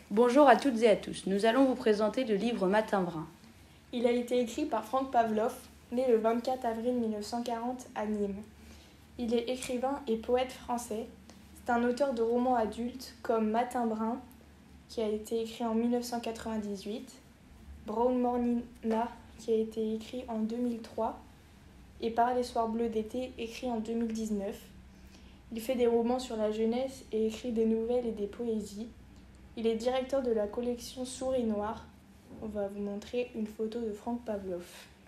Bonjour à toutes et à tous, nous allons vous présenter le livre Matin brun. Il a été écrit par Frank Pavlov, né le 24 avril 1940 à Nîmes. Il est écrivain et poète français. C'est un auteur de romans adultes comme Matin brun, qui a été écrit en 1998, Brown Morning La, qui a été écrit en 2003, et Par les soirs bleus d'été, écrit en 2019. Il fait des romans sur la jeunesse et écrit des nouvelles et des poésies. Il est directeur de la collection Souris Noire. On va vous montrer une photo de Frank Pavlov.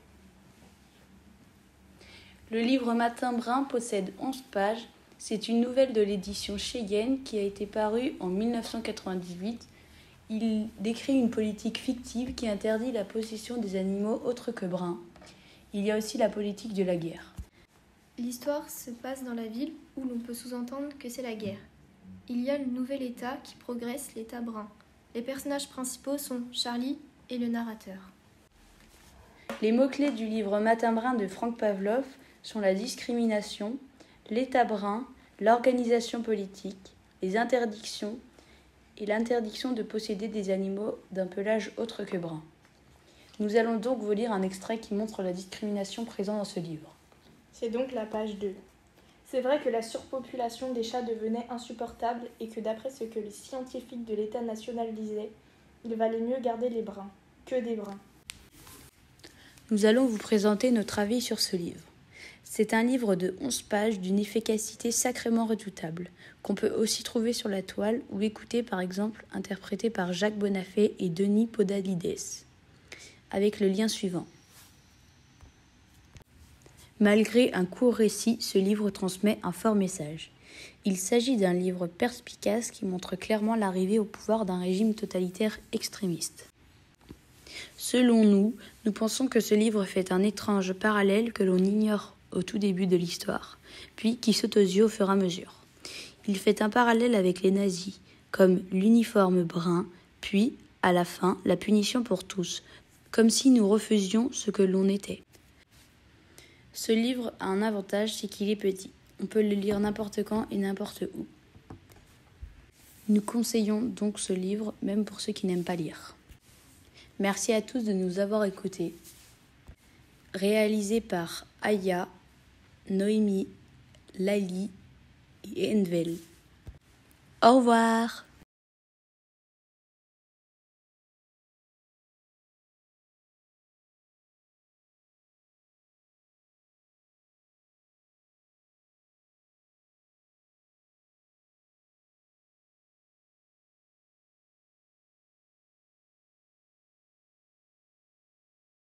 Le livre Matin brun possède 11 pages. C'est une nouvelle de l'édition Cheyenne qui a été parue en 1998. Il décrit une politique fictive qui interdit la possession des animaux autres que bruns. Il y a aussi la politique de la guerre. L'histoire se passe dans la ville où l'on peut sous-entendre que c'est la guerre. Il y a le nouvel État qui progresse, l'État brun. Les personnages principaux sont Charlie et le narrateur. Les mots-clés du livre Matin brun de Frank Pavlov sont la discrimination, l'État brun, l'organisation politique, les interdictions et l'interdiction de posséder des animaux d'un pelage autre que brun. Nous allons donc vous lire un extrait qui montre la discrimination présente dans ce livre. C'est donc la page 2. C'est vrai que la surpopulation des chats devenait insupportable et que d'après ce que les scientifiques de l'État national disaient, il valait mieux garder les bruns que des bruns. Nous allons vous présenter notre avis sur ce livre. C'est un livre de 11 pages d'une efficacité sacrément redoutable, qu'on peut aussi trouver sur la toile ou écouter par exemple interprété par Jacques Bonafé et Denis Podalides, avec le lien suivant. Malgré un court récit, ce livre transmet un fort message. Il s'agit d'un livre perspicace qui montre clairement l'arrivée au pouvoir d'un régime totalitaire extrémiste. Selon nous, nous pensons que ce livre fait un étrange parallèle que l'on ignore au tout début de l'histoire, puis qui saute aux yeux au fur et à mesure. Il fait un parallèle avec les nazis, comme l'uniforme brun, puis, à la fin, la punition pour tous, comme si nous refusions ce que l'on était. Ce livre a un avantage, c'est qu'il est petit. On peut le lire n'importe quand et n'importe où. Nous conseillons donc ce livre, même pour ceux qui n'aiment pas lire. Merci à tous de nous avoir écoutés. Réalisé par Aya, Noémie, Lali et Envel. Au revoir!